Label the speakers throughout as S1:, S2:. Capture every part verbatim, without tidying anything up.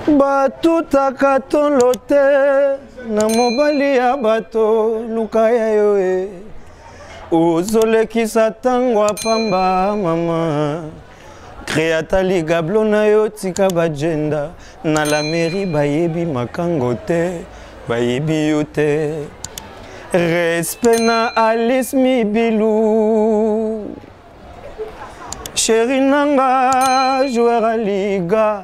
S1: Bato takatolo te na mobali ya bato luka ya yo e ozolekisa tango apamba mama créata ligablo na yo tika bajenda na la mairie bayebi makango te bayebi yo te respect na Alice Mibilou chéri nanga joueur à liga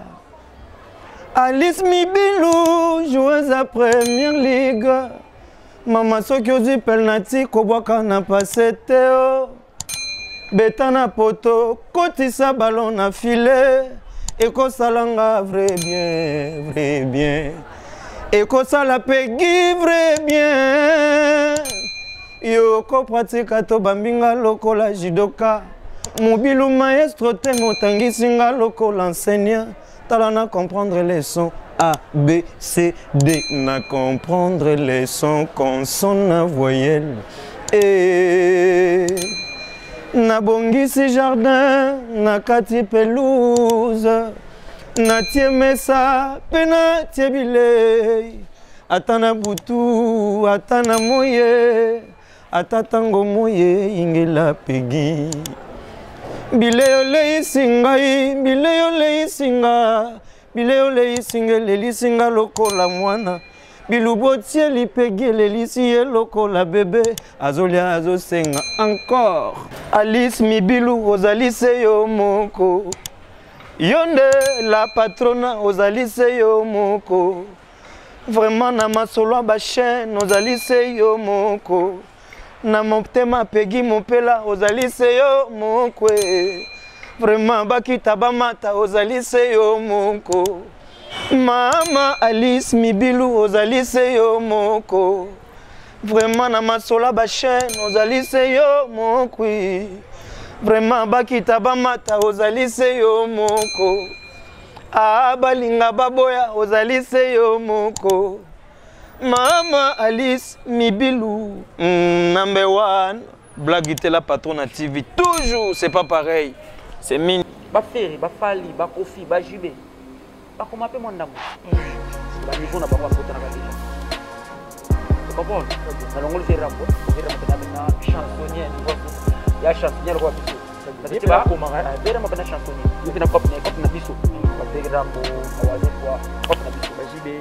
S1: Alice Mibilou, joueuse à première ligue. Maman soki ozi penalty kobwaka na pasete beta na poto kotisa ballon na filet ekosalanga vrai bien vrai bien ekosala pegi vrai bien yo ko pratika to bambinga lokola judoka Mobilu maestro te motangisinga lokola enseignant talana comprendre les sons A, B, C, D. Na comprendre les sons, consonnes, voyelles. Et na bongisi jardin, na kati pelouse. Na tie mesa, pena tie bile. Atana butu, atana moye. Atatango moye, ingela pegi. Bile ole isingai, bile ole isinga. Bile ole isinga, leli singa lokola mwana. Bilubo tie lipegi, leli siye lokola bebe. Azolia azo senga encore. Alice Mibilou, ozalise yo moko. Yonde la patrona, ozalise yo moko. Vraiment na masolo ba chaîne, ozalise yo moko. Na moptema pegi mopela ozalise yo mokwe vraiment bakita bamata ozalise yo moko Mama Alice Mibilou ozalise yo moko vraiment na masola ba chaîne ozalise yo mokwi vraiment bakita bamata ozalise yo moko Ah balinga baboya ozalise yo moko Mama Alice Mibilou, mm, number one. Blague la patronne à T V, toujours, c'est pas pareil. C'est mine.
S2: Ba Ferry, ba Fali, ba Kofi, ba Jibé. Ba comment appeler mon amour. Ba niveau na ba quoi côté na ba déjà. Tu comprends? Alors on le fait rapport, on fait maintenant chansonnier, il y a chansonnier quoi plutôt. C'est pas comment vera ma kana chansonnier. Il fait na cop na cop na biso. Ba Ferry rambo, awaze quoi, cop na biso ba Jibé.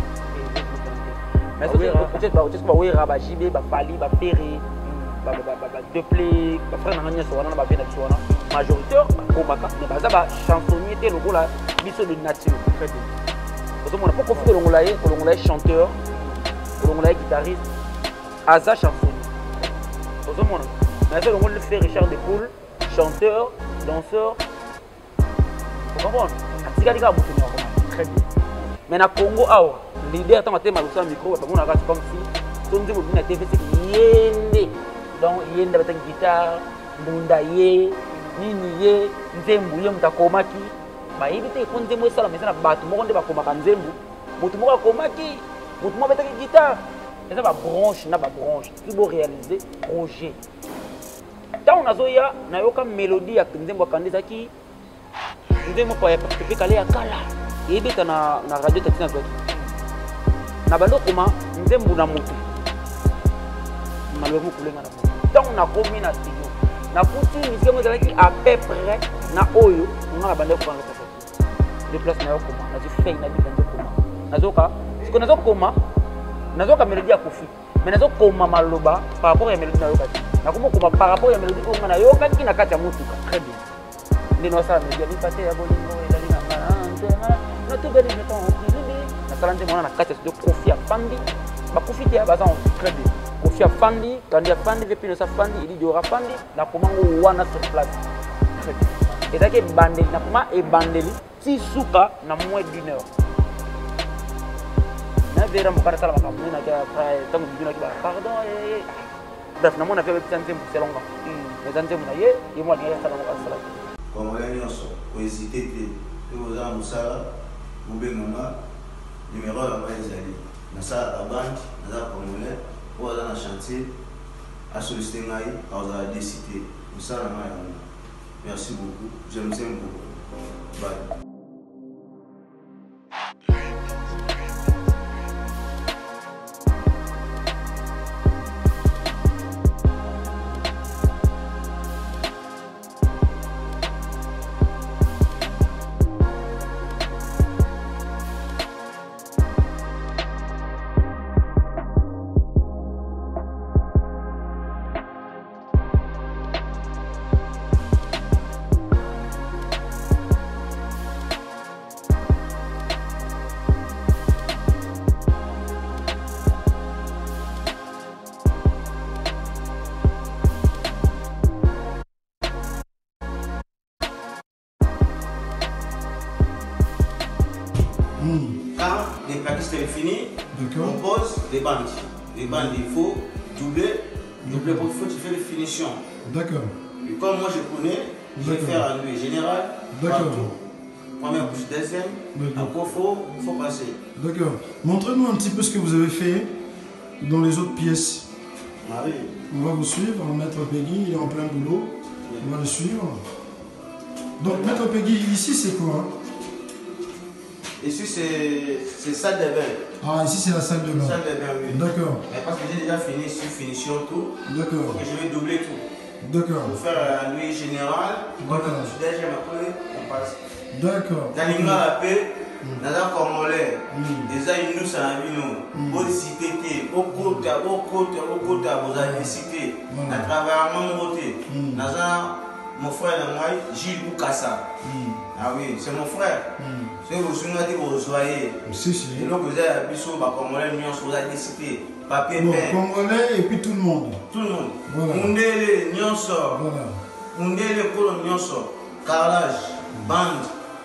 S2: Mais peut-être pas peut-être pas oui rabat Jibé ba Fali ba Ferry ba ba ba deux play ba frère na nganya sona ba vena sona majoritaire ba komaka mais ba za ba chansonnier te lokola biso de nature très bien parce que on a pas confié le ngolaye le ngolaye chanteur le ngolaye guitariste aza chansonnier parce que on mais ça le ngolaye fait Richard Depoule chanteur danseur vous comprenez atika dika mutu très bien mais na Congo awa leader tant maté malusa micro ba mona comme si ton nzembo bina T V c'est yende donc yende ba guitare mbunda ye nini ye nzembo ye mutakomaki ba yibite ko nzembo esala mais na batu moko nde ba komaka nzembo mutu moko akomaki mutu moko betaki guitare eza ba branche na ba branche tu dois réaliser projet tant on azoya na yoka mélodie ya nzembo kandizaki nzembo pa ya pe kale ya kala yibita na na radio tatina zoki na bando kuma nzembu na mutu malwebu kulenga na mutu donc na komi na studio na kuti musique mo zalaki à peu près na oyo nga na bando kuma na kasa de place na yo kuma na ji fake na bando kuma nazoka siko nazo koma nazoka mélodie ya Kofi mais nazo koma maloba par rapport à mélodie na yo kati na komo koma par rapport à mélodie ko nga na yo kati na kati ya mutu très bien ndino sa mélodie ya pate ya bolingo elali na ngana na to beli meton salante mona na kati de Kofi Afandi ba Kofi te baza en très bien Kofi Afandi kandi Afandi vepi no sa Afandi il dit aura Afandi na komango wana sur place très bien et ça que bandeli na koma e bandeli ti suka na moins d'une heure na vera mo karata la makamuna na ka frère tango biduna ki ba pardon eh bref na mona fait petit temps c'est longa mais tant mo na ye et moi dia sala mo sala
S3: comme la nyonso ko hésiter te to za musala mo bengama numéro la base ezali na sa la banque na za congolais ou na chantier à solliciter ngai à décider ça na ngai merci beaucoup je vous aime beaucoup bye Mmh. Quand les plaquistes sont finis, on pose les bandes. Les bandes, il faut doubler. Doubler pour faut tu fais les finitions. D'accord. Comme moi je connais, je vais faire en lui général. D'accord. Première couche, deuxième. Encore il faut, faut passer. D'accord. Montrez-nous un petit peu ce que vous avez fait dans les autres pièces. Ah oui. On va vous suivre. Maître Peggy, il est en plein boulot. Oui. On va le suivre. Donc, Maître Peggy, ici c'est quoi? Ici c'est salle de bain. Ah, ici c'est la salle de bain. Salle de bain, oui. D'accord. Mais parce que j'ai déjà fini ici, finition tout. D'accord. Et je vais doubler tout. D'accord. Pour faire un nuit général. D'accord. Deuxième après, on passe. D'accord. Dans les gars, la paix, dans un congolais, déjà ils nous sont venus. Pour citer, au côté, au côté, au côté, vous avez cité. À travers mon côté. Dans un, mon frère, moi, Gilles Boukassa. Ah oui, c'est mon frère. C'est vous souvenez que vous soyez. Si, si. Et donc vous avez appuyé sur le congolais, vous avez décidé. Papier, bon, congolais et puis tout le monde. Tout le monde. Voilà. Mundele, Nyonso. Voilà. Mundele, Kolo, Nyonso. Carrelage, bande.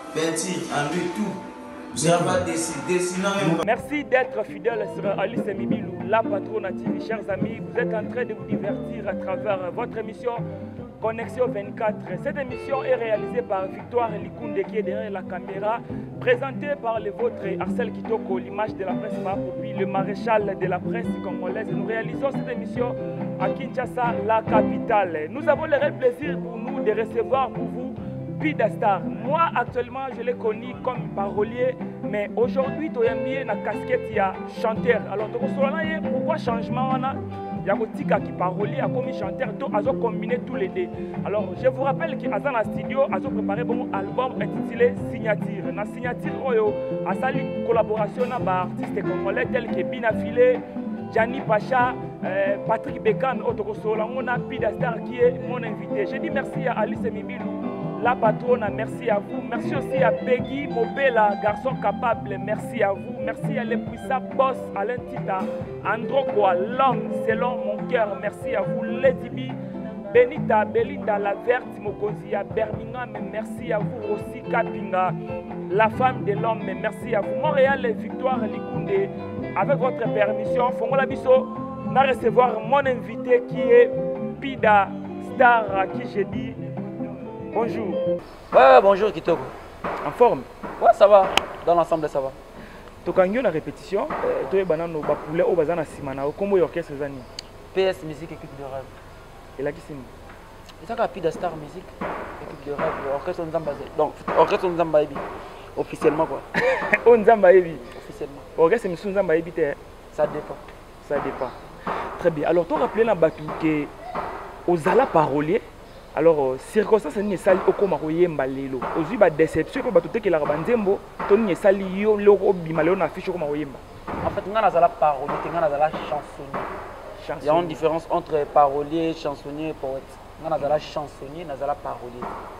S2: Merci d'être fidèle sur Alice Mibilou, la patronne T V. Chers amis, vous êtes en train de vous divertir à travers votre émission Connexion vingt-quatre. Cette émission est réalisée par Victoire Likunde qui est derrière la caméra, présentée par le vôtre Arcel Kitoko, l'image de la presse Mapopi, le maréchal de la presse congolaise. Nous réalisons cette émission à Kinshasa, la capitale. Nous avons le réel plaisir pour nous de recevoir pour vous Pida Star. Moi, actuellement, je l'ai connu comme parolier, mais aujourd'hui, tu as mis la casquette, il y a chanteur. Alors, pourquoi changement on a? Il y a un qui parolier, a commis chanteur, ils ont combiné tous les deux. Alors, je vous rappelle qu'Azan dans studio, ils ont préparé un album intitulé Signature. Dans Signature, il y a une collaboration avec des artistes congolais tels que Bina Filé, Gianni Pacha, euh, Patrick Bekan, on a Pida Star qui est mon invité. Je dis merci à Alice Mibilou, la patronne, merci à vous. Merci aussi à Peggy Mobela, garçon capable, merci à vous. Merci à l'épuissant boss Alain Tita, Androqua, l'homme selon mon cœur, merci à vous. Lady B, Benita, Belinda, la verte, Mokozia, Birmingham, merci à vous aussi. Kapinga, la femme de l'homme, merci à vous. Montréal, Victoire Likunde, avec votre permission, Fongola Bisso, on va recevoir mon invité qui est Pida Star, à qui j'ai dit bonjour.
S4: Ouais, bonjour Kitoko.
S2: En forme?
S4: Ouais, ça va. Dans l'ensemble, ça va.
S2: Tu as la répétition. Tu as un poulet au bazar na simana. Comment l'orchestre zani?
S4: P S Musique, équipe de rêve.
S2: Et là qui c'est?
S4: C'est ça Pida Star Musique, équipe de rêve. Orchestre Nzamba. Donc, orchestre Nzamba Ebi. Officiellement quoi?
S2: Oh Nzamba Ebi.
S4: Officiellement.
S2: Orchestre Nzamba Ebi.
S4: Ça dépend.
S2: Ça dépend. Très bien. Alors, tu as rappelé la batou que aux ala parolier. Alors, circonstance ni sali okoma koyemba lelo. Ozui ba déception ko batu tekela ka banzembo, to ni sali yo loko obima lelo na fiche okoma koyemba.
S4: En fait, ngana zala parolier, ngana zala chansonnier. Il y a une différence entre parolier, chansonnier et poète. Ngana zala chansonnier, na zala parolier.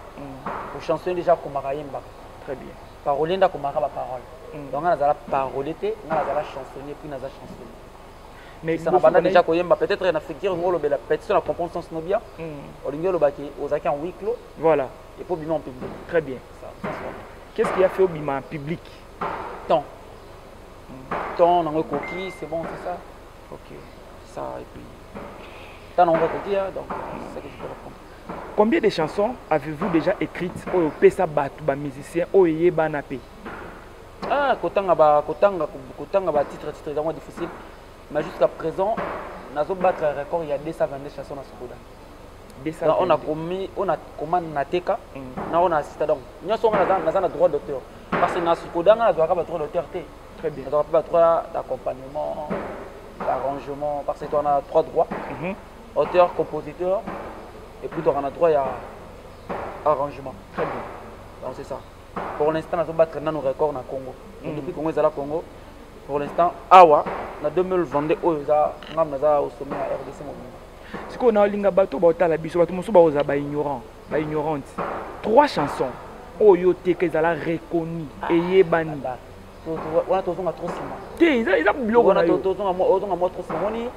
S4: Pour chansonnier déjà komaka yemba.
S2: Très bien.
S4: Parolier nda komaka ba parole. Donc ngana zala parolier te, ngana zala chansonnier puis na zala chansonnier. Mais ça n'a déjà peut-être un africain qui la pétition à comprendre son snobia. On lui dit aux acquis en huis clos.
S2: Voilà.
S4: Et pour bima en public.
S2: Très bien. Qu'est-ce qu'il a fait au bima en public?
S4: Temps. Temps, on a un coquille, c'est bon, c'est ça.
S2: Ok.
S4: Ça, et puis. Temps, on a un coquille, donc c'est ça que je peux répondre.
S2: Combien de chansons avez-vous déjà écrites au Pesa Batou, ba musicien, au Yeba Napé?
S4: Ah, Kotanga, Kotanga, Kotanga, titre, titre, c'est vraiment difficile. Mais jusqu'à présent, nous avons battu un record, il y a deux cent vingt-deux chansons dans ce coup-là. On a commis, on a commandé Nateka, on a assisté donc. Nous avons un droit d'auteur. Parce que dans ce coup-là, nous avons un droit d'auteur.
S2: Très bien.
S4: Nous avons un droit d'accompagnement, d'arrangement, parce qu'on a trois droits. Auteur, compositeur, et puis on a droit à arrangement. Très bien. Donc c'est ça. Pour l'instant, nous avons battu nos records dans le Congo. Depuis que nous sommes au Congo, pour l'instant, awa na deux mille vingt-deux oza ngam na au sommet à R D C Mobimba.
S2: Si on a linga bato ba otala biso bato mosu ba oza ba ignorant, ba ignorante. Trois chansons oyo te que za la reconnu et yebani.
S4: On a tous on a trop sima.
S2: Te ils ils a bloqué.
S4: On a tous on a mo on a mo trop sima ni.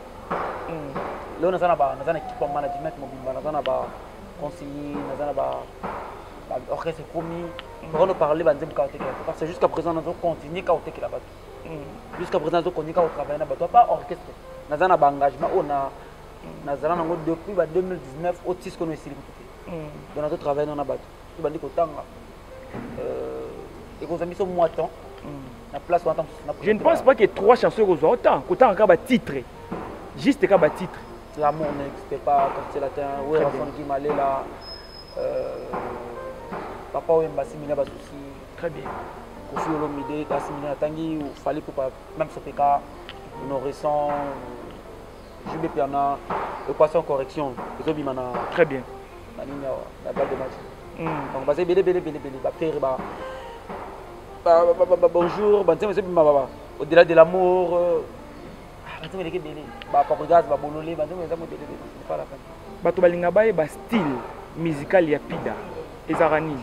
S4: Là on a na ba na na équipe management Mobimba na na ba conseiller na na ba
S2: orchestre commis on parler banzem ka oteki parce que jusqu'à présent nous continuer ka oteki la bato jusqu'à présent nous continuer ka travailler na bato pas orchestre naza na ba engagement on a nazala nango depuis ba deux mille dix-neuf au six qu'on est ici donc nous travailler na bato tu bandi ko tanga euh et qu'on a mis sur moi temps na place on attend
S5: je ne pense pas que trois chansons aux autant qu'autant ka ba titre juste ka ba titre
S2: l'amour n'existe pas comme c'est latin ouais enfant qui m'allait là euh papa ou mbasi mina ba souci
S5: très bien
S2: Kofi Olomide kasi mina tangi ou fallait pour même Sopeka Nourrisson Jubé Piana équation correction les obimana
S5: très bien
S2: la ligne la balle de match donc basé bélé bélé bélé bélé ba faire ba bonjour banzema zebima baba au-delà de l'amour banzema leke bélé ba papagas ba bololé banzema za mo bélé c'est pas la peine
S5: bato balinga baye ba style musical ya Pida ezarani.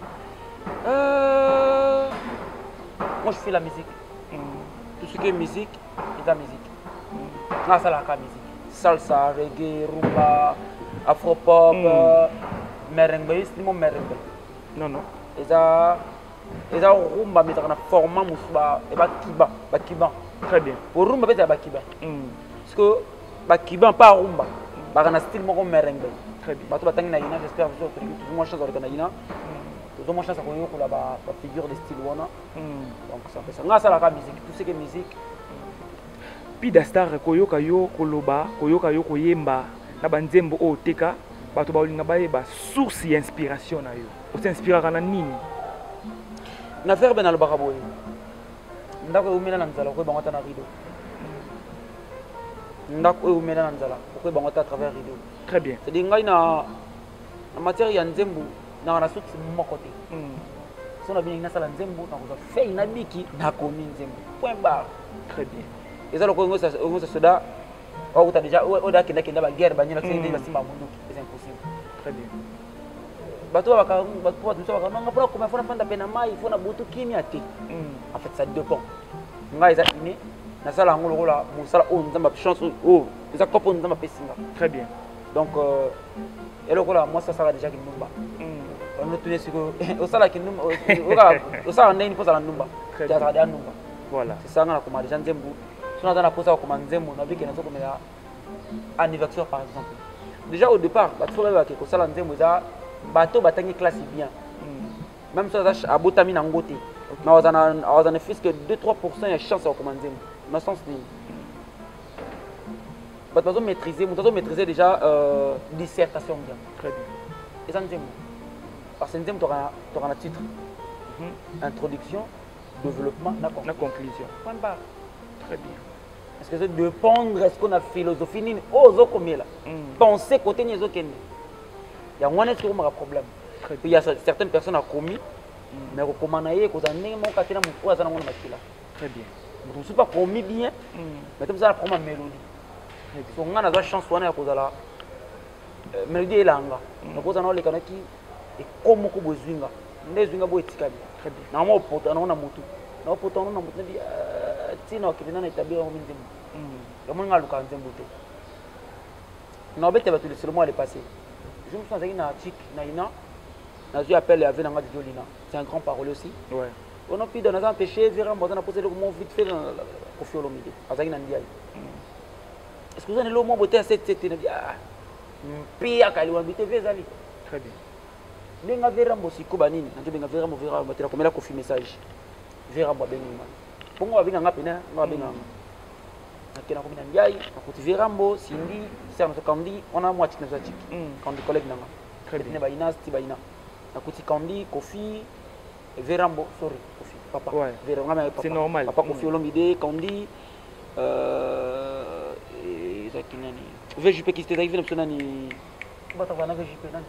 S2: Euh... Moi je fais la musique. Mm. Tout ce qui est musique, c'est la musique. Mm. Non, c'est la musique. Salsa, reggae, rumba, afropop, mm. euh, merengue, c'est mon merengue.
S5: Non, non.
S2: Et ça, et ça rumba, mais ça a format moussa, et bah kiba, bah kiba.
S5: Très bien.
S2: Pour rumba, c'est bah kiba.
S5: Mm.
S2: Parce que bah kiba pas rumba, bah on a style mon merengue.
S5: Très bien.
S2: Bah tu vas t'engager na j'espère que tu as une chance avec na ina. Tout le monde chance à connaître la ba figure de style wana. Donc ça fait ça. Ngasa la musique, tout ce qui est musique.
S5: Pida Star koyoka yo koloba, koyoka yo koyemba na banzembo o teka, bato ba olinga baye ba source d'inspiration na yo. O s'inspirera na nini?
S2: Na faire ben al baraboy. Ndako umena na nzala ko bangata na rideau. Ndako umena na nzala ko bangata à travers rideau.
S5: Très bien.
S2: C'est dingai na na matière ya nzembo. Na na source mon côté. Si on a bien une salle nzembo, on a fait une biki na komi nzembo. Point barre.
S5: Très bien.
S2: Et ça le Congo ça on se soda. Oh tu as déjà oh da kenda kenda ba guerre ba nyina c'est des basimba munduki, c'est impossible.
S5: Très bien.
S2: Bato ba ka bato ba tso ba ka nga pour comment fona fanda pena mai fona butu kimia te. En fait ça dépend. Nga eza ine na sala ngolo la musala on nzamba chance oh, eza kopo nzamba pesinga.
S5: Très bien.
S2: Donc euh et là moi ça ça va déjà qui numba. On a tenu sur au sala qui numba au sala on a une pose à la numba. Tu as regardé à numba.
S5: Voilà.
S2: C'est ça on a comme déjà nzembo. Si on a dans la pose à comme nzembo, on a vu qu'il y a comme anniversaire par exemple. Déjà au départ, bah tu vois que au sala nzembo ça bateau batangi classe bien. Même ça a botami na ngote. Mais on a on a ne fait que deux trois pour cent de chance à comme nzembo. Dans sens ni bah tu dois maîtriser, tu dois maîtriser déjà euh, dissertation bien.
S5: Très bien.
S2: Et ça nzembo. Parce que nzembo tu auras tu auras un titre. Mm-hmm. Introduction, développement, la conclusion.
S5: La conclusion.
S2: Point barre.
S5: Très bien.
S2: Est-ce que c'est de pondre est-ce qu'on a philosophie ni ozo combien là. Penser côté ni ozo kenni. Il y a moins est-ce qu'on a un problème. Il y a certaines personnes à commis mais recommandé que ça n'est mon catena mon quoi ça n'a pas là.
S5: Très bien.
S2: Je ne suis pas commis bien. Mais tu ça prendre ma mélodie. Donc on a la chance on a cause là. Mélodie est là nga. Donc on a les kanaki et comme ko bozinga. Ndé zinga bo etikali.
S5: Très bien.
S2: Na mo poto na ona mutu. Na poto na mutu ndi tina okibina na itabia o minzembo. Ya mo ngaluka nzembo te. Na obete ba tuliselo mo aller passer. Je me sens avec na chic na ina. Na je appelle avec na ngadi Jolina. C'est un grand parole aussi.
S5: Ouais.
S2: On a pu dans un péché vers on a posé le mot vite fait Kofi Olomide. Azaki na ndiaye. Est-ce que vous avez le mot beauté à cette tête na dia. Pia kaliwa bité vezali.
S5: Très bien.
S2: Nenga vera mbo sikuba nini? Na benga vera mo vera batela komela Kofi message. Vera mbo benga. Pongo abinga ngapena, ngabenga. Nakena komina ndiaye, akuti vera mbo sindi, serno kandi, on a moitié na zatik. Kandi collègue nanga.
S5: Très bien.
S2: Ne ba ina sti ba ina. Akuti kandi Kofi Verambo, sorry, Kofi, papa.
S5: Ouais.
S2: Verambo,
S5: c'est normal.
S2: Papa Kofi Olomide, Kandi, euh, et ça qui nani. V J P qui s'était arrivé, n'importe nani. Comment t'as vu V J P nani?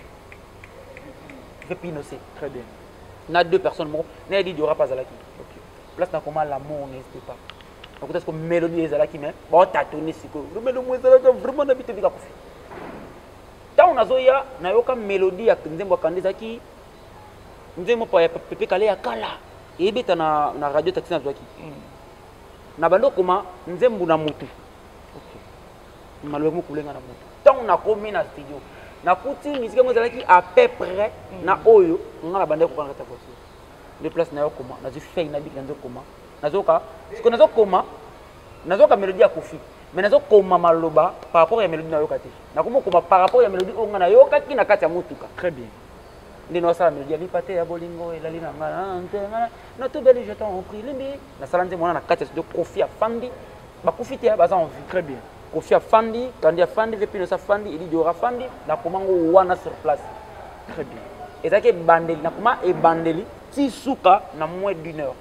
S2: V Pinocé.
S5: Très bien.
S2: On a deux personnes, moi, n'a dit il y aura pas Zalaki. Ok. Place n'a comment l'amour n'hésite pas. Donc est-ce que mélodie est Zalaki mais bon t'as tourné si quoi. Le mélodie est Zalaki vraiment n'habite avec Kofi. Tant on a zoya, n'a eu aucun mélodie à Nzembo Kandi Zaki. Nzembo pa pepe kale ya kala ebeta na na radio taxi na zwaki na bando koma nzembo na mutu okay malwemo kulenga na mutu tant na komi na studio na kuti musique moi zalaki à peu près na oyo nga na bande ko kana ta voiture de place na yo comment na fei na bik na zo comment na zo ka ce que na zo comment na zo ka mélodie ya kofi mais na zo comment maloba par rapport à mélodie na yo kati na komo comment par rapport à mélodie o nga na yo kati na kati ya mutuka
S5: très bien
S2: ndino sala mélodie ya lipate ya bolingo elali na nga na to belle je t'en prie limbi na sala nze mona na kati de kofi ya fandi ba kofi te ba za envie
S5: très bien
S2: kofi ya fandi kandi ya fandi vepi no sa fandi ili dora fandi na komango wana sur place
S5: très bien
S2: et ça que bandeli na koma e bandeli ti suka na moins d'une heure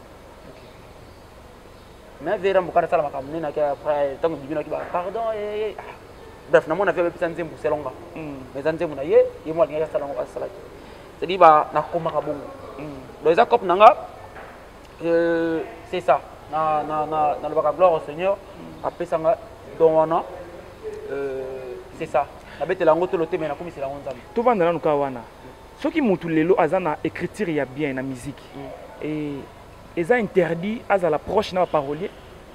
S2: mais vera mbukana sala makamne na ka après tango bibino ki ba pardon et bref na mona fait pesa nzembu selonga mais nzembu na ye ye mo linga sala ngo sala c'est dit ba na koma ka bongo donc ça cop nanga euh c'est ça na na na na le baka gloire au Seigneur après ça donc wana euh c'est ça na bete lango to lote mais na komisi la nzambe
S5: to vanda na ka wana soki mutu lelo azana écriture ya bien na musique et ils ont interdit à la proche na parolier.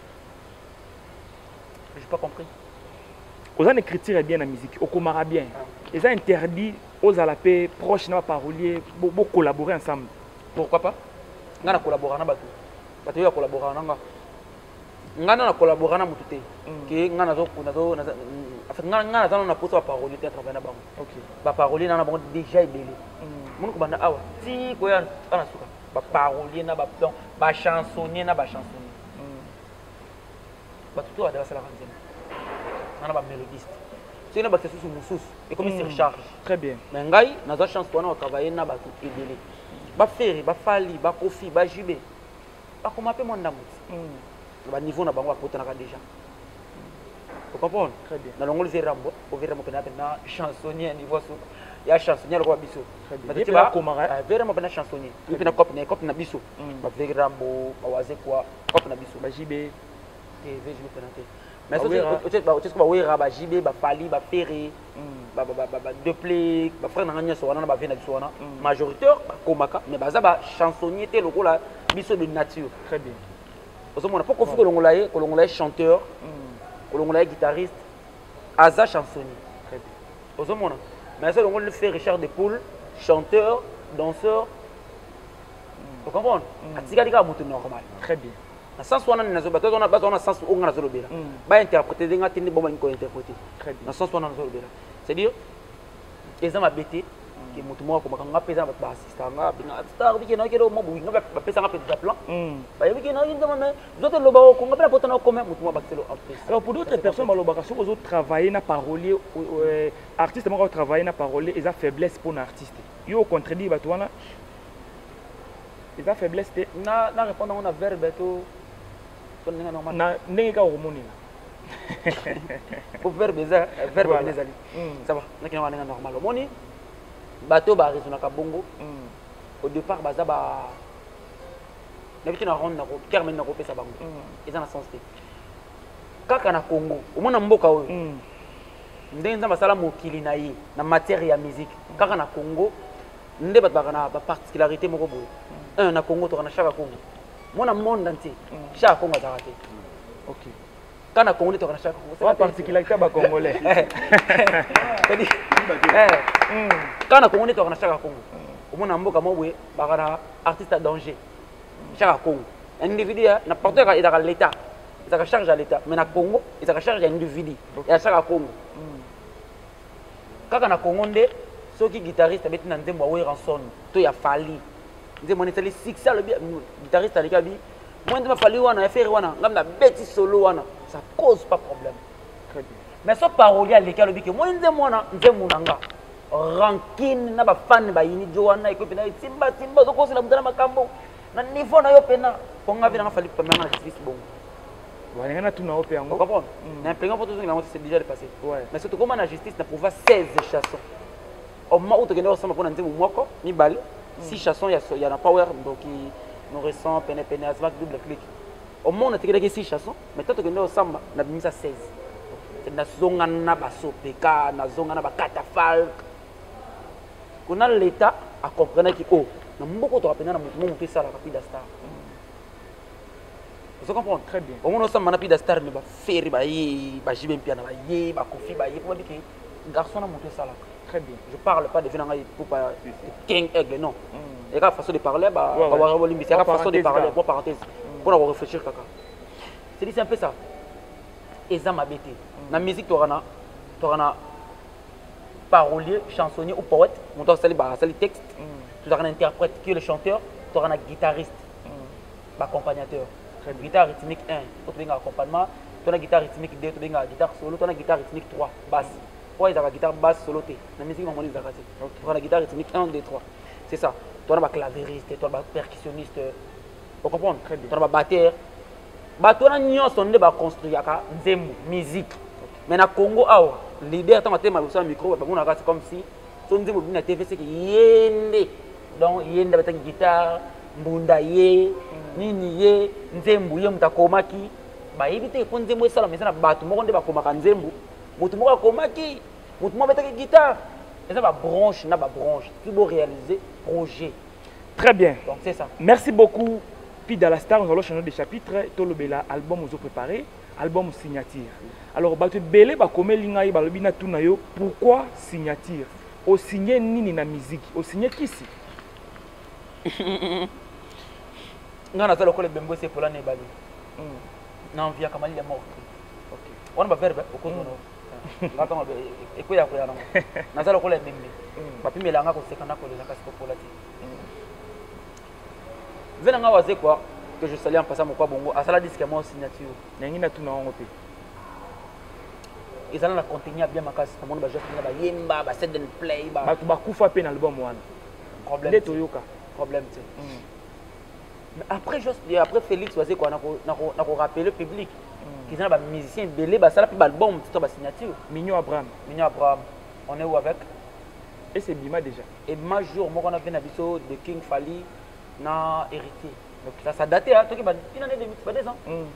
S2: J'ai pas compris.
S5: Aux en écriture bien la musique, au comara bien. Ils ont interdit aux à la paix proche na parolier pour collaborer ensemble.
S2: Pourquoi pas? On a collaboré na batu. Batu ya collaborer na nga. Ngana na collaborer na mutute. Ki ngana zo kuna zo na en fait ngana ngana zo na poso parolier te travailler na bango. OK. Ba parolier na bango déjà belé. Mun ko banda awa. Ti ko ya ana suka. Ba parolier na ba donc ba chansonnier na ba chansonnier ba tout ada sala kanzema na ba mélodiste c'est na ba sous mususu et comme il se recharge
S5: très bien
S2: mais ngai na za chance pour na travailler na ba tout ebele ba feri ba fali ba kofi ba jibé ba comment pe mon ndamu ba niveau na bango akota na déjà vous comprenez
S5: très bien
S2: na longol verambo o verambo pe na chansonnier niveau sous ya chansonnier le roi biso
S5: mais tu vas comment
S2: vraiment pas chansonnier et puis na cop na cop na biso ba verambo ba waze quoi cop na biso
S5: ba jibé
S2: et je me présenter mais ça c'est peut-être ba wera ba jibé ba fali ba ferré ba ba ba deux play ba frère na nyoso wana ba vena biso wana majoritaire ba komaka mais ba za ba chansonnier te lokola biso de nature
S5: très bien
S2: parce que on a pas confié kolongola ye kolongola chanteur kolongola guitariste aza chansonnier
S5: très bien
S2: parce que mais ça, on le fait Richard Depoule, chanteur, danseur. Vous comprenez? C'est normal.
S5: Très bien.
S2: Dans le sens où on a un sens où on a un ba interpréter des gens qui ne peuvent pas interpréter.
S5: Très bien.
S2: Dans le sens où on a un c'est-à-dire, les gens m'habitent, qui m'ont dit que je suis un assistant, je suis un
S5: alors pour d'autres personnes, ils ont travaillé dans parolier, artistes ont travaillé dans parolier, ils ont faiblesse pour un artiste. Ils ont contredit, ils ont faiblesse.
S2: Na na répondre on a verbe to
S5: normal. Na nenga hormone.
S2: Pour verbe ça, verbe les ali. Ça va, na kina nga normal. Moni bateau ba raisonner ka bongo. Au départ baza ba na bitina ronde na ko terme na ko pesa bango. Ils en a sens. Kaka na Congo, au mona mboka oyo. Ndenge nzamba sala mokili na ye na matière ya musique. Kaka na Congo, nde bat ba na ba particularité moko boye. Un na Congo to na chaque Congo. Mona monde entier. Chaque Congo za raté.
S5: OK.
S2: Kana Congo to na chaque Congo.
S5: C'est pas particularité ba congolais.
S2: C'est-à-dire eh kana Congo to na chaque Congo. Au mona mboka mo boye ba kana artiste à danger. Chaque Congo. Individu na porter ka ida l'état. Ils ont charge à l'État. Mais na Congo, ils ont charge à l'individu. Et à chaque Congo. Quand on a Congo, ceux qui guitaristes avec un ndembo wa ranson, to ya fali. Ndembo ni tali six le guitariste à l'Ikabi. Moi ndembo fali wana ya faire wana, ngam na beti solo wana, ça cause pas problème.
S5: Très bien.
S2: Mais ce parolier à l'école bi que moi ndembo wana, ndembo nanga. Rankin na ba fan ba yini jo wana iko pena timba timba zo kosi la mudana makambo. Na niveau na yo pena, konga vina fali pa manga na justice bongo.
S5: Voilà, on a tout dans l'opé.
S2: Vous comprenez? L'impliquant pour tout ce qui c'est déjà dépassé.
S5: Ouais.
S2: Mais surtout, comment la justice n'a prouvé seize chansons. Au moment où tu as ensemble, on a dit Mouako, mi balle, six chansons, il y a un power, donc nous ressent, peine, peine, asvac, double clic. Au moment où on a tiré six chansons, mais toi tu as ensemble, on a mis ça seize. C'est la zone na baso peka, na zone na ba catafalque. On a l'État à comprendre que oh, na mboko to apena na monter ça la rapide star. Vous comprenez?
S5: Très bien.
S2: Au moins, on a plus de stars, mais faire bah y, bah j'y vais bien, bah y, bah coffee, bah y, pour dire que garçon a monté ça là.
S5: Très bien.
S2: Je parle pas de Vinanga pour pas King Aigle, non.
S5: Mm.
S2: Il y a une façon de parler, bah,
S5: Ouais, ouais.
S2: bah, il y a une façon de parler,
S5: là.
S2: pour parenthèse, pour avoir réfléchir caca. C'est un peu ça. Et ça m'a bêté. Dans la musique, tu auras un parolier, chansonnier ou poète, on doit salir le texte, tu auras un interprète qui est le chanteur, tu auras un guitariste, accompagnateur. Guitare rythmique un, tu as un accompagnement, tu as une guitare rythmique deux, tu as une guitare solo, tu as une guitare rythmique trois, basse. Pourquoi ils ont la guitare basse solo? Dans la musique, on dit tu as la guitare rythmique un, deux, trois. C'est ça. Tu as un clavieriste, tu as un percussionniste. Vous comprenez? Tu as un batteur. Tu as un construit la musique. Mais dans le Congo, le leader, tu as un micro, c'est comme si tu as une T V, c'est yende. Donc, yende avec une guitare, mbunda ye, nini ye, nzembu ye, mutakomaki. Bah, évitez que nzembu est salon, mais ça n'a pas tout le monde va komaka nzembu. Mutumo va komaki, mutumo va avec une guitare. Et ça va branche, n'a pas branche. Tu dois réaliser projet.
S5: Très bien.
S2: Donc, c'est ça.
S5: Merci beaucoup. Puis dans la star, nous allons changer de chapitre. Tolobela album nous a préparé, album signature. Alors, bah tu belé bah comme lingaï bah lobina tunayo. Pourquoi signature? Au signer nini na musique? Au signer qui si?
S2: Non, on a le collègue Bembo c'est pour l'année bali. Non, via Kamali est mort. Ok. On va faire au cours de nous. Là, on va écouter la première. On a le collègue Bembo. Bah puis melanga ko sekana ko les akasiko pour la ti. Venanga waze quoi que je salue en passant mon quoi bongo à sala disque moi signature.
S5: Nengi na tuna ongo pe.
S2: Ils allaient la contenir bien ma casse. Tout le monde va juste ba yemba, ba set and play, ba.
S5: Ba tu ba kufa pe na album wana.
S2: Problème.
S5: Les toyoka.
S2: Problème tu. Mais après juste après Félix waze quoi na ko na ko na ko rappeler le public. Qu'ils ont ba musicien belé ba sala puis ba album tout ba signature.
S5: Mignon Abraham.
S2: Mignon Abraham. On est où avec?
S5: Et c'est Bima déjà.
S2: Et ma jour moi on a fait un épisode de King Fali na héritier. Donc ça ça daté hein, toi qui ba une année deux ans.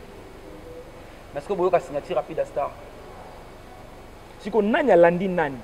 S2: Mais est-ce que vous avez une signature rapide à Star?
S5: Si on nani alandi nani.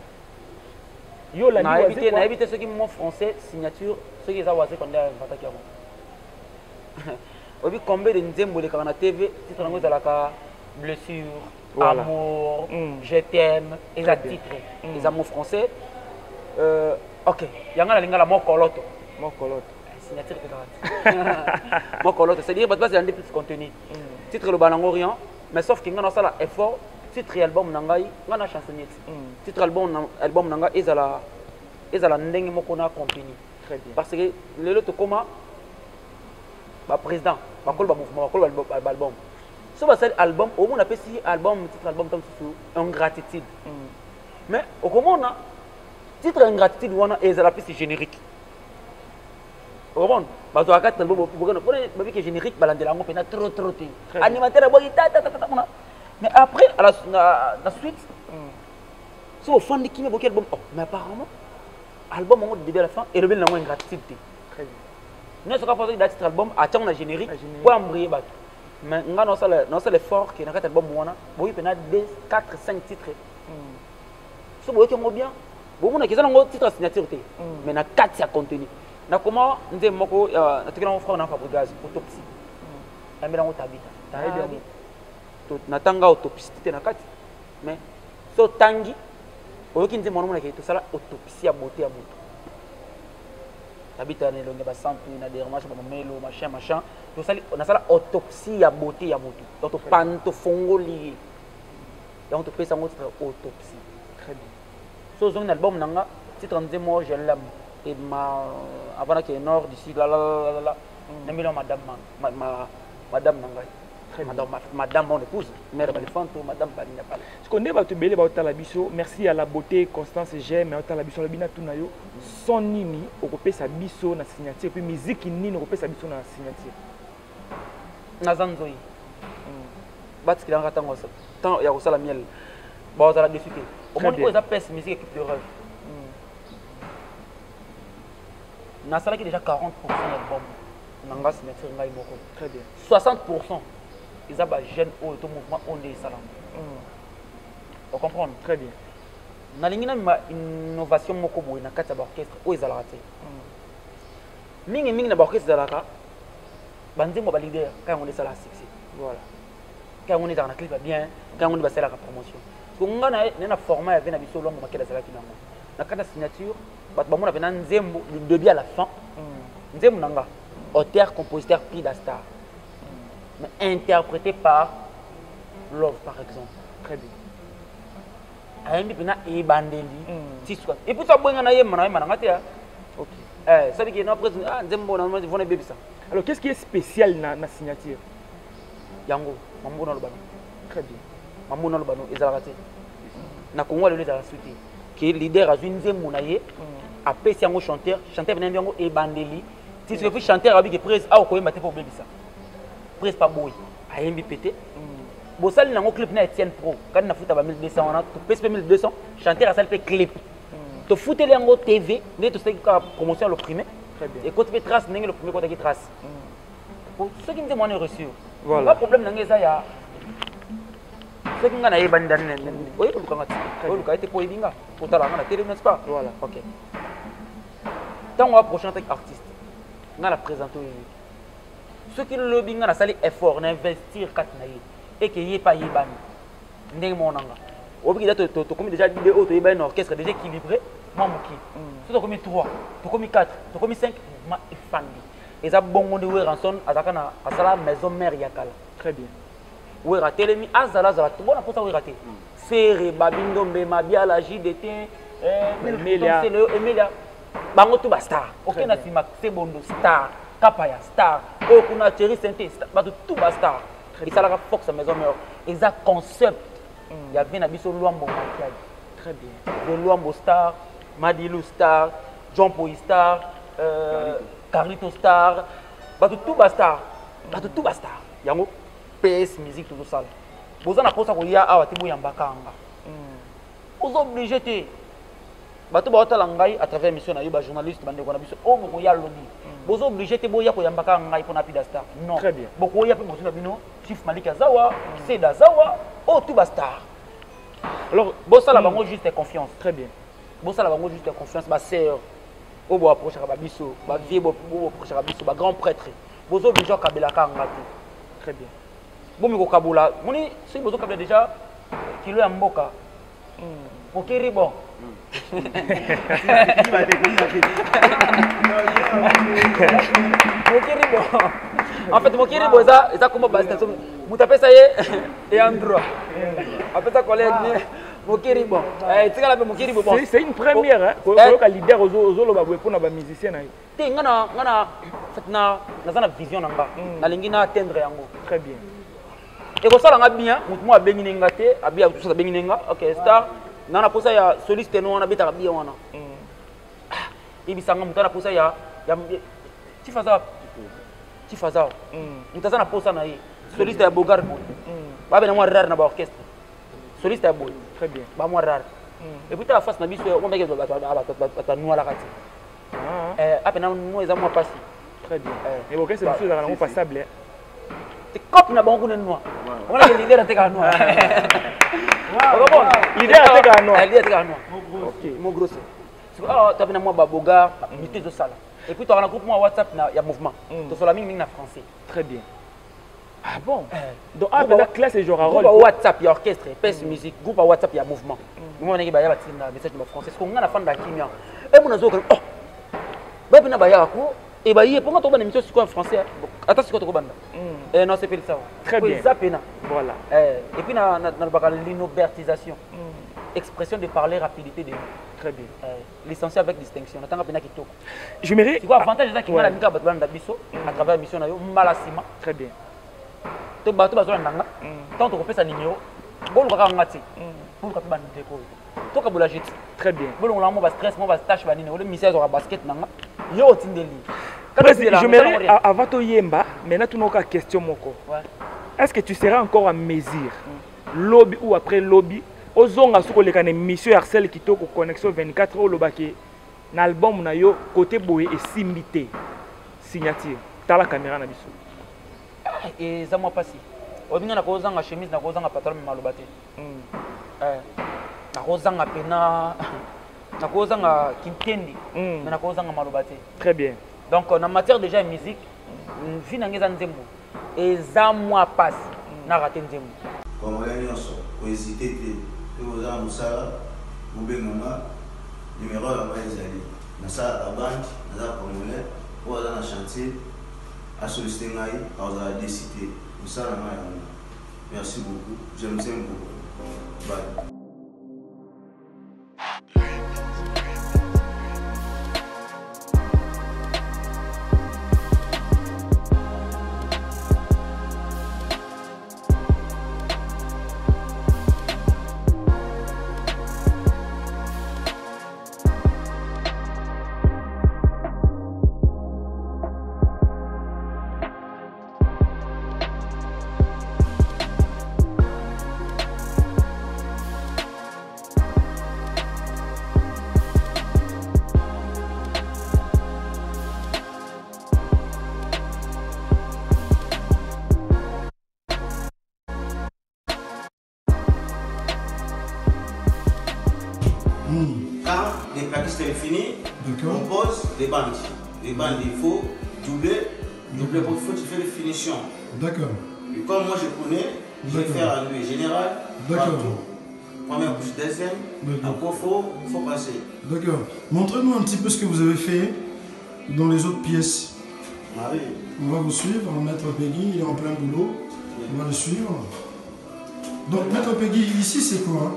S5: Yo landi
S2: na éviter na
S5: quoi?
S2: éviter ceux qui m'ont français signature ceux qui ont quand on attaqué avant. Obi combien de nzembo les na T V titre ngo za la blessure,
S5: voilà.
S2: Amour,
S5: mm.
S2: je t'aime et la titre.
S5: Mm.
S2: Les amours français euh OK, yanga la lingala moko loto.
S5: Moko loto.
S2: Signature que grave. Moko loto, c'est dire parce que c'est un des plus contenu. Mm. Titre le balango rien, mais sauf qu'il y a ça effort. Titre album nangai ngana chansonnier mm. Titre album album nanga ezala ezala ndenge moko na compagnie
S5: très bien
S2: parce que le loto koma ba président ba kol ba mouvement ba kol ba album so ba sel album au monde appelle si album titre album comme sous ingratitude mm. Mais au comment titre ingratitude wana ezala plus générique au monde ba to akata album pour que ba bi que générique balandela ngo pena trop trop animateur ba ta ta ta ta. Mais après, à la, la, la suite, mm. si vous faites des albums, oh, mais apparemment, l'album au début à la fin, et le bien la moins gratitude.
S5: Très bien.
S2: Nous sommes capables de titre album, à temps générique, pour embrayer. Mais nous avons l'effort qui est dans l'album, vous avez deux, quatre, cinq titres. Si vous avez bien, vous avez un titre signature, mais il y a quatre contenu. Nous avons un frère dans Fabrigaz, autopsie. Nous avons un tabita. Natanga autopsie na kati mais so tangi oyoki nze mwana mwana ke to sala autopsie ya beauté ya moto tabita ne longe ba sample na dermage ba melo machin machin to sala na sala autopsie ya beauté ya moto donc to panto fongoli donc to pesa ngoti autopsie
S5: très bien
S2: so zong na album nanga titre nze moi je l'aime et ma avant que nord d'ici la la la la na milo madame ma madame nanga Madame, madame mon épouse, mère Balifanto, madame Balina Pala.
S5: Ce qu'on est, tu belé ba biso. Merci à la beauté, Constance et j'aime, mais la biso la bina tunayo. Son nini, au copé sa biso na signature, puis musique nini, au copé sa biso na signature.
S2: Nazanzoi. Bats qui l'engata ngosa. Tant ya kosala miel. Ba za la discuter. Au moins ils appellent musique équipe de rêve. Na sala qui déjà quarante pour cent d'album. Nanga signature ngai moko.
S5: Très bien.
S2: soixante pour cent. Ils ont des jeunes au mouvement on est salam. Vous comprenez?
S5: Très bien.
S2: Dans une innovation moko boy na kati ya orchestre o ezala raté. Mingi mingi na orchestre zalaka. Banzimbo ba leader quand on est ça la succès. Voilà. Quand on est dans la clip bien, quand on est basé la promotion. Parce que on a un format avec na biso longo makela zalaki nango.
S4: la carte de signature, on a un Nzembo du début à la fin. Nzembo Nanga, auteur, compositeur, prix d'Astar. Mais interprété par Love, par exemple.
S5: Très bien.
S4: Aïe, puis na e bandeli. Et puis ça, bon, on a eu mana mana ngatia. Ok. Eh, ça veut dire que après, ah, Nzembo, on a vu bébé ça.
S5: Alors, qu'est-ce qui est spécial dans la signature?
S4: Yango, mambo na lobano.
S5: Très bien.
S4: Mambo na lobano, ezalakate. Na Congo, le les a sauté. Qui est leader à une Nzembo na ye. Après, c'est un chanteur, chanteur venait bien e bandeli. Si tu veux chanteur avec des prises, ah, on peut mettre pour bébé ça. Prise pas boy. Aïe, mi pété. Bon, ça, il y a un clip na Etienne Pro. Quand on a foutu à mille deux cents, on a tout pèse mille deux cents. Chanter à ça, il fait clip. Tu foutu les en T V, mais tu sais que la promotion le primé. Et quand tu fais trace, tu le premier quand tu trace. Pour ceux qui me demandent reçu. Voilà. Pas de problème, il y a. Ceux qui ont des bandes, oui, tu as été pour les bingas. Pour ta la télé, n'est-ce pas? Voilà. Ok. Tant on va prochain avec artiste, on a la présenter. Ceux qui le binga, on a salé effort, d'investir quatre naïs. Et qu'il n'y ait pas Yéban. N'est mon anga. Au bout de tu as commis déjà une vidéo, tu as un orchestre déjà équilibré. Moi, tu as commis trois, tu as commis quatre, tu as commis cinq. Je suis fan. Et ça, bon, on est rançon à la maison mère Yakala.
S5: Très bien.
S4: Oui, raté les mi azala zala. Tu vois, on a pour ça, oui, raté. Ferré, Babindombe, Mabia, la J D T, Emilia. Emilia. Bango tout basta. Ok, on a fait c'est bon, star. Kapaya, star. Oh, on a Thierry Sainté, tout basta. Et ça, la Fox à maison mère. Exact concept. Il y a bien habillé sur Luambo.
S5: Très bien.
S4: De Luambo Star, Madilou Star, John Poy Star, euh, Carlito Star. Bah tout basta. Bah tout basta. Il y a un P S musique tout ça. Vous en avez pour ça qu'il y a à Tibo Yambakanga. Vous obligez de. Bah tout basta l'angai à travers mission na yoba journaliste bande qu'on a vu. Oh mon ya lodi. Vous obligez de boya ko Yambakanga pour na pida star. Non.
S5: Très bien.
S4: Beaucoup ya pe bosuna bino. Chief Malik Azawa, Seda Zawa, oh tout basta. Alors, bossa la bango juste confiance.
S5: Très bien.
S4: Bossa la bango juste confiance. Ma sœur, au bois approche à Babiso, ma vieille beau approche à Babiso, ma grand prêtre. Bozo bijo kabela kangati.
S5: Très bien.
S4: Bon miko kabula, moni si bozo kabela déjà kilo ya mboka. Mokiri bon. Mokiri bon. En fait, Mokiri bon ça, ça comment basta. Mutapé ça y est et endroit. Après ça collègue Mokiri bon. Eh, tu sais la Mokiri bon.
S5: C'est une première hein. Pour le leader aux aux lo ba pour na ba musicien na.
S4: Té ngana ngana fait na na vision nanga. Na lingi na atteindre yango.
S5: Très bien.
S4: Et ko sala nga bien, mutu a bengi nga té, abia tout ça bengi nga. OK, star. Nana pour ça ya soliste no wana beta bien wana. Mm. Ibi sanga mutana pour ça ya ya ti faza. Ti faza. Mm. Mutazana pour ça na yi. Soliste ya Bogar. Mm. Ba bena moi rare na ba orchestre. Soliste ya boy.
S5: Très bien.
S4: Ba moi rare. Mm. Et puis ta face na biso on beke ba ba ba noa la kati. Ah. Eh apena moi za moi passer.
S5: Très bien. Et bon qu'est-ce que c'est dans la passable.
S4: C'est cop na bango noa. On a l'idée de te noa.
S5: Wow. Bon, l'idée à te gagner.
S4: L'idée à te gagner. Ok. Mon gros. Ah, tu as bien moi Baboga, unité de salle. Et puis tu as un groupe moi WhatsApp, il y a mouvement. Tu as la mine en français.
S5: Très bien. Ah bon. Donc ah la classe et genre rôle.
S4: Groupe WhatsApp, il y a orchestre, pèse musique. Groupe WhatsApp, il y a mouvement. Moi on est ba ya batina message de français. Parce qu'on a la fan de Kimia. Et mon azo oh. Ba bina ba ya ko et ba yé pourquoi tu as une émission sur en français. Attends c'est quoi tu banda. Eh non c'est pas ça.
S5: Très bien.
S4: Voilà. Eh, et puis, dans l'inobertisation, mm. expression de parler, rapidité de mots.
S5: Très bien.
S4: Eh, licencié avec distinction.
S5: Je mérite.
S4: C'est quoi l'avantage de ça à travers la mission Malasima.
S5: Très bien.
S4: Tu vas tout tant que tu fais un numéro, tu vas faire un matin. Tu vas faire un déco. Tu vas faire un
S5: très bien.
S4: Tu vas faire un stress, tu vas faire un numéro. Le ministère de la basket, tu vas faire un délit.
S5: Je mérite avant de yemba, maintenant tu n'as aucune question. Est-ce que tu seras encore à mesure, lobby ou après lobby, aux ongas sur les mission Arcel qui toque connexion vingt-quatre heures, le baquet, l'album na yo côté boé et simité, signature, t'as la caméra na biso.
S4: Et ça m'a passé. Au moins na cause en chemise, na cause en pantalon malobate. Eh, na cause en pena, na cause en kintendi, na cause en malobate.
S5: Très bien.
S4: Donc en matière déjà de musique, vie na ngeza nzembo. Et ça moi passe na raté nzembo.
S3: Comme on l'a dit, on hésité de vous en moussala, vous bengama, numéro à la ezali na ça la bande na za congolais ou dans un chantier à solliciter ngai à décider ça la main. Merci beaucoup, j'aime beaucoup. Bye. Quand les plaquistes sont finis, on pose les bandes. Les bandes, il faut doubler. Doubler pour faut tu fais les finitions. D'accord. Et comme moi je connais, je vais faire un nuit général. D'accord. Première couche, deuxième. Encore il faut, faut passer. D'accord. Montrez-nous un petit peu ce que vous avez fait dans les autres pièces. Ah oui. On va vous suivre. Maître Peggy, il est en plein boulot. Oui. On va le suivre. Donc, Maître Peggy, ici c'est quoi?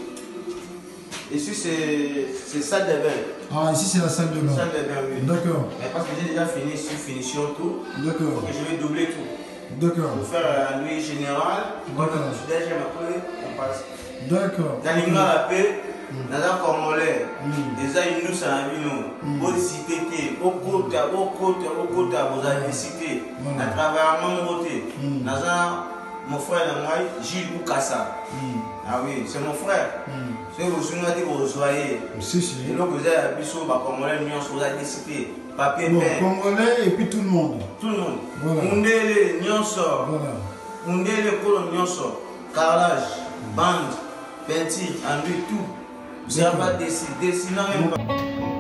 S3: Ici, c'est salle de bain. Ah, ici, c'est la salle de bain. Salle de bain, oui. D'accord. Parce que j'ai déjà fini ici, finition, tout. D'accord. Et je vais doubler tout. D'accord. Pour faire la nuit générale. D'accord. Deuxième après, on passe. D'accord. Dans les la paix, dans les Congolais, les aïeux nous, ça a vu nous. Au cité, au côté, au côté, au côté, vous avez cité. À travers mon côté. Dans mon frère, Gilles Boukassa. Ah oui, c'est mon frère. C'est vous souvenez que vous soyez. Si, si. Et donc vous avez appuyé sur le Congolais, vous avez décidé. Papier, bon, Congolais et puis tout le monde. Tout le monde. Voilà. Mundele, Nyonso. Voilà. Mundele, Kolo, Nyonso. Carrelage, bande, peinture, enduit, tout. Vous n'avez pas décidé. Dessinant même pas.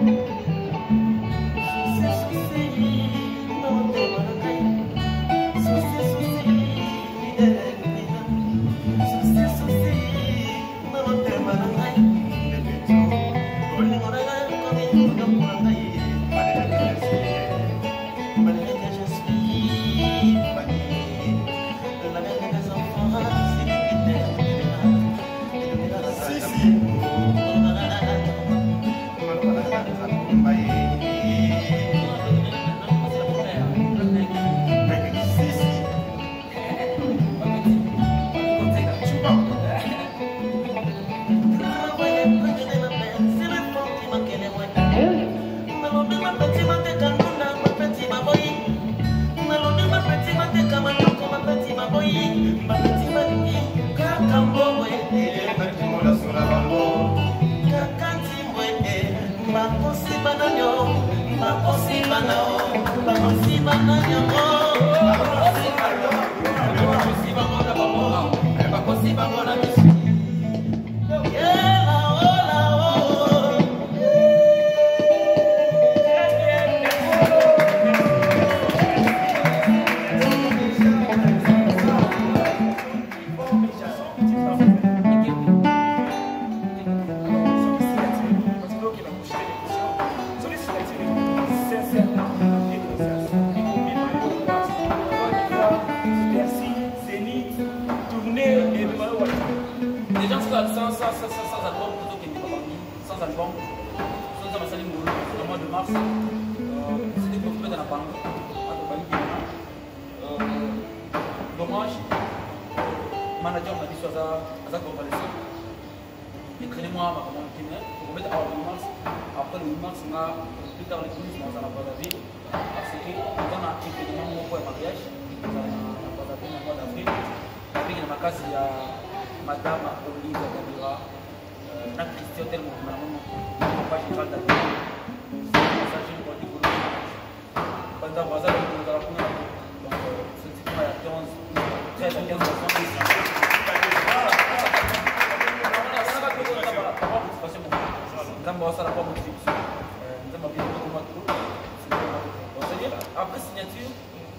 S4: Après signature,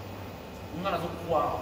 S4: on a la zone pouvoir.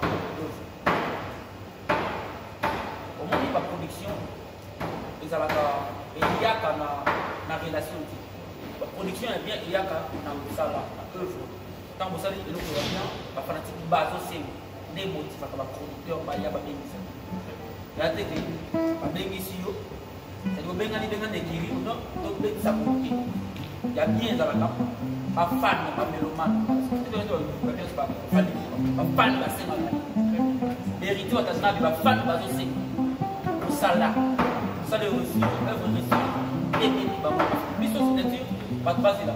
S4: Au moment où la production, il y a
S2: la relation. La production est bien, il y a qu'à ça là, à œuvre. Tant que ça, il y a bien, la fanatique base aussi, des motifs, la producteur, il y a bien ça. Il y a des gens qui ici, c'est que bien aller dans des guéris, non, donc bien ça compte. Il y a bien dans la cape, pas fan, pas mélomane. C'est bien ça, pas fan la scène. Vérité, on a dit que la fan base aussi, pour ça là, ça les reçus, œuvre reçue. Et puis, mais sur cette nature, pas de base là.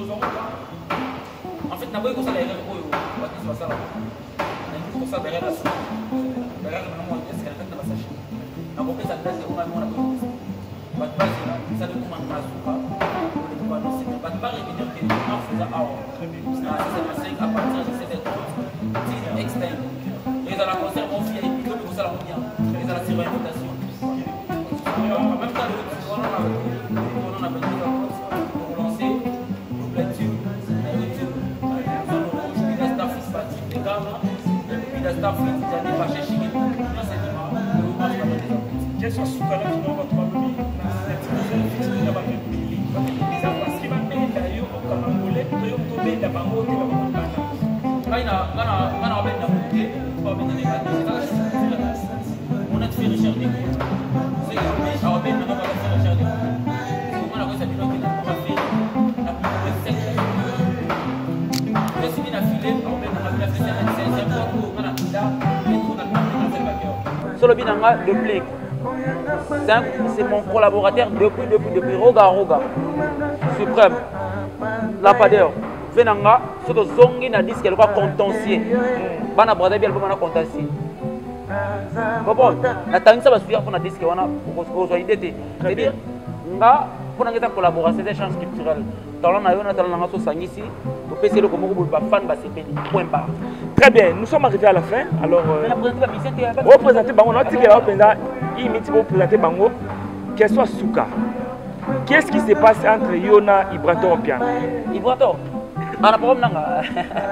S2: En fait, n'a pas eu comme ça les rêves, on va dire ça là. On a eu comme ça les rêves là. Les rêves maintenant, est-ce qu'elle fait de la sachet? On a compris ça, c'est au moment où on a compris. Pas de base là, ça ne commande pas sur pas. On va annoncer, mais pas de base, il veut dire que en faisant ah, c'est ma cinq à partir de cette étoile. C'est externe. Et dans la concert, mon fils, il peut nous ça la bien. Et dans la série invitation. En même temps, on a on a besoin pour lancer double tube, YouTube, zone rouge, puis la star fixe partie des gammes, puis la star fixe qui a dépassé chez nous. Là, c'est du mal. Le match va être des
S5: quel soit ce cas-là qui n'a pas de problème, cette situation fixe qui n'a pas de problème. Ça parce qu'il va payer d'ailleurs au Camerounais, il peut tomber dans la mort qui va pas de
S2: quand il a quand on a bien monté, on va bien négatif. On a fait Richard Deco. C'est que on a bien on va faire Richard Deco. On a fait ça bien on va faire la plus sec. Mais si bien affilé, on va bien faire ça c'est c'est beaucoup on a là et on a pas fait backer. Solo binanga de Blake. C'est mon collaborateur depuis depuis depuis Roga Roga. Suprême. Lapadeur. Venanga, sur le zongi na disque elle va contentieux. Bana brother bien bana contentieux. Bon, na tangisa ba suya pour na disque wana pour ko idée. C'est-à-dire nga pour ngeta collaboration c'est des chances culturelles. Dans la yo na talana nga so sangisi, pour pèser le comme ko ba fan ba sepeli. Point barre.
S5: Très bien, nous sommes arrivés à la fin. Alors représenter bango na tike la penza, il miti pour présenter bango. Quel soit Souka. Qu'est-ce qui se passe entre Yona et Ibrator au piano?
S2: Ibrator ana problème nanga.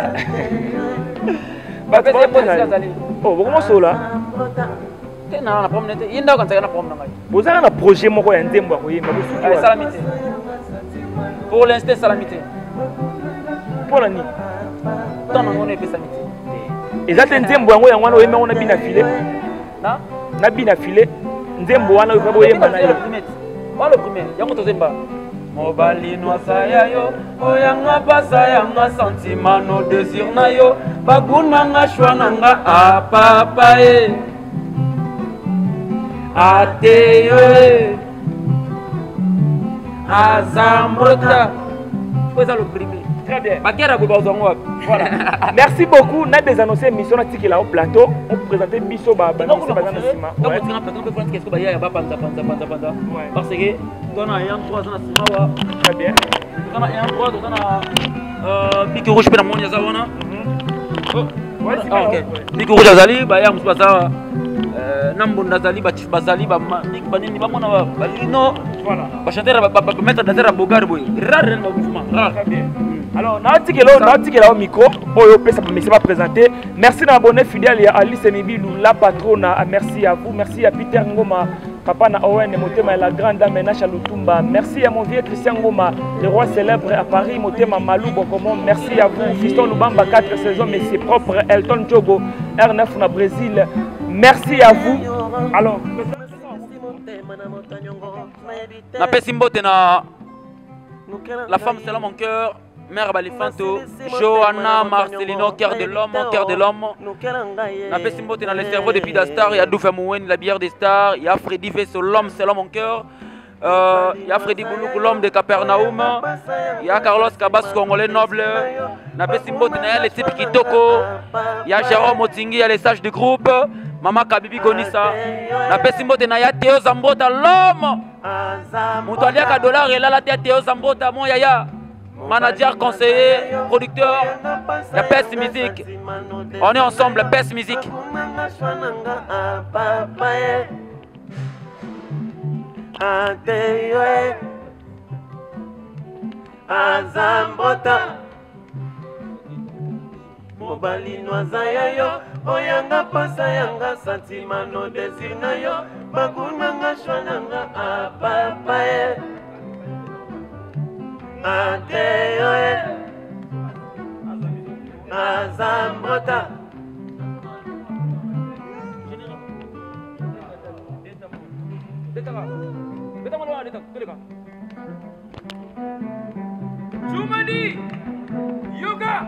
S5: Ba te oh, comment ça là?
S2: Te na na problème te. Yinda kan na problème nanga.
S5: Vous avez un projet moko ya ndembo ko yemba ko
S2: Souka. Salamité. Pour l'instant salamité.
S5: Pour la nuit.
S2: Tant na ngone pe salamité.
S5: Ezate ndembo yango yango wana yemba ona bina filé.
S2: Na?
S5: Na bina filé. Ndembo wana ko bo yemba na yo.
S2: Wala premier, yango tozemba. Mobali no saya yo, oyanga pasa yanga sentiment no désir na yo, baguna nga shwana nga apapa e. Ate yo e. Azambrota. Quoi ça le premier?
S5: Très bien.
S2: Bakera go bazongo.
S5: Voilà. Merci beaucoup. On a des annoncés mission na tiki là au plateau. On présenter biso ba ba
S2: donc
S5: c'est pas dans ciment.
S2: Donc on tient plateau peut qu'est-ce que ba ya ba panza panza panza panza. Parce que on a un trois ans na ciment.
S5: Très bien.
S2: On a un trois on a euh pique rouge pe na monya za wana.
S5: Oh, ouais, c'est
S2: OK. Pique rouge azali ba ya musa ça euh nambo nazali ba chief bazali ba mik banini ba mona ba lino.
S5: Voilà.
S2: Ba chanter ba mettre dans terre bogar boy. Rare le mouvement. Rare.
S5: Très bien. Alors, au micro, pour présenter. Merci d'abonner fidèle à Alice Mibilou, la patronne. Merci à vous. Merci à Peter Ngoma, papa na Owen, Motema, la grande dame Nacha Lutumba. Merci à mon vieux Christian Ngoma, le roi célèbre à Paris, Motema Malou Bokomon. Merci à vous, Fiston Lubamba, quatre saisons, mais c'est propre. Elton Jogo, R neuf na Brésil. Merci à vous. Alors,
S2: la femme, c'est là mon cœur. Mère Balifanto, Johanna Marcelino, cœur de l'homme, cœur de l'homme. Napé Simbote dans les cerveaux des Pidastar, il y a Doufa Mouen, la bière des stars, il y a Freddy Vesso, l'homme, c'est là mon cœur. Euh, il y a Freddy Boulouk, l'homme de Capernaum. Il y a Carlos Cabas, Congolais noble. Napé Simbote, il y a les types Kitoko. Il y a Jérôme Otingi, il y a les sages du groupe. Maman Kabibi Gonissa. Napé Simbote, il y a Théo Zambota, l'homme. Moutoualia Kadolar, et là, la Théo Zambota, mon yaya. Manager, conseiller, producteur, la P S Musique. On est ensemble, la P S Musique.
S6: Mobali noazaya yo, oyanga pasa yanga sentiment no désir na yo, baguna nga shwananga apapaye. Ante yoe Azambrota
S5: Soumani Yoga.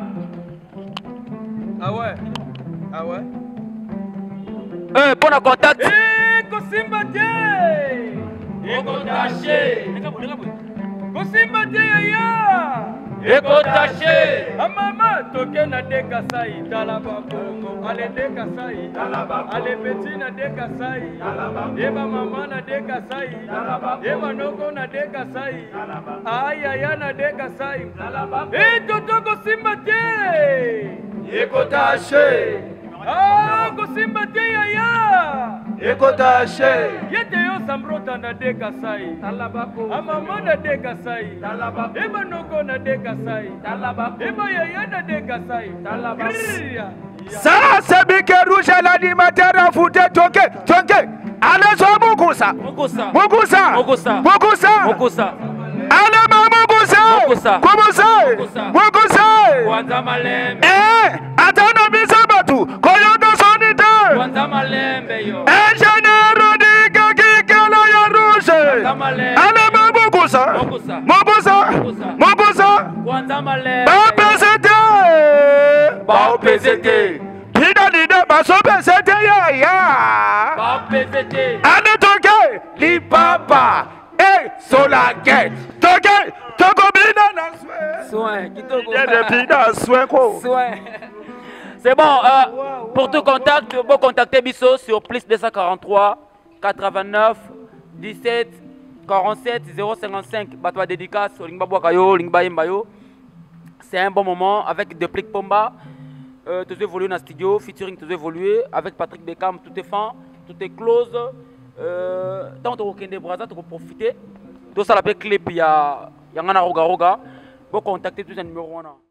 S5: Ah ouais. Ah ouais.
S2: Euh, bon contact.
S5: Eh, Kosimba Dié.
S6: Eko taché
S5: Kosimba Dié ya.
S6: Eko taché
S5: Amama toke na deka sai talaba bongo. Ale deka sai talaba. Ale petit na deka sai talaba. Eba mama na deka sai talaba. Eba noko na deka sai talaba. Aya ya na deka sai talaba. Eh, toto Kosimba Dié.
S6: Eko taché
S5: Ah, Kosimba Dié ya.
S6: Eko taché
S5: Yete yo sambrota na deka sai talabako. Amama na deka sai talabako. Eba noko na deka sai talabako. Eba yaya na deka sai talabako.
S7: Ça, c'est Biké Rouge, l'animateur à foutre, Tonke, Tonke. Allez, so Mukusa.
S2: Mukusa.
S7: Mukusa.
S2: Mukusa.
S7: Mukusa.
S2: Mukusa.
S7: Allez, maman Mukusa.
S2: Mukusa.
S7: Comment ça? Mukusa.
S2: Kwanza malembe.
S7: Eh, attends, Bisabatu. Koyondo Sonite.
S2: Kwanza malembe yo.
S7: Ingénieur de Kakikala ya Rouge.
S2: Kwanza malembe.
S7: Allez, maman Mukusa.
S2: Mukusa.
S7: Mukusa.
S2: Mukusa.
S7: Mukusa.
S2: Kwanza malembe.
S7: Ba P C T.
S2: Ba P C T.
S7: Pida Nida Baso P C T ya ya.
S2: Ba P C T.
S7: Allez, Tonke. Li papa. Eh, sur la quête. Tonke. Toko Bina na souhait.
S2: Soin. Kitoko.
S7: Il y a des Bina souhait quoi.
S2: Soin. C'est bon. Euh, pour tout contact, vous contactez Bisso sur plus deux cent quarante-trois quatre-vingt-neuf dix-sept quarante-sept zéro cinquante-cinq. Batwa dédicace au Lingba Boakayo, Lingba Yembayo. C'est un bon moment avec Deplique Pomba. Euh, tout évolué dans le studio, featuring tout évolué avec Patrick Beckham, tout est fin, tout est close. Euh, tant que vous avez bras, tu peux profiter. Tout ça, la clip, il y a un roga roga. Vous contactez tous les numéros.